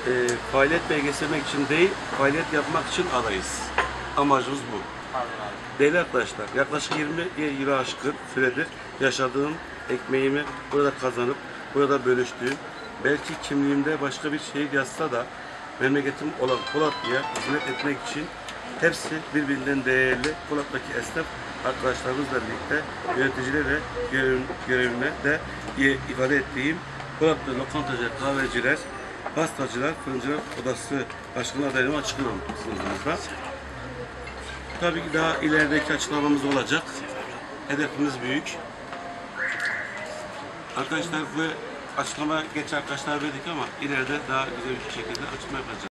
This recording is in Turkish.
faaliyet belgeselmek için değil, faaliyet yapmak için adayız. Amacımız bu. Değerli arkadaşlar, yaklaşık 20 yılı aşkın süredir yaşadığım ekmeğimi burada kazanıp, burada bölüştüğüm, belki kimliğimde başka bir şehir yazsa da memleketim olan Polatlı'ya hizmet etmek için hepsi birbirinden değerli. Polat'taki esnaf arkadaşlarımızla birlikte yöneticilerle görevime de ifade ettiğim Polatlı lokantacılar, kahveciler, pastacılar, fırıncılar odası başkanı adaylığımı açıklıyorum sınıfımızda. Tabii ki daha ilerideki açıklamamız olacak. Hedefimiz büyük. Arkadaşlar bu açıklama geç arkadaşlar verdik ama ileride daha güzel bir şekilde açıklama yapacağız.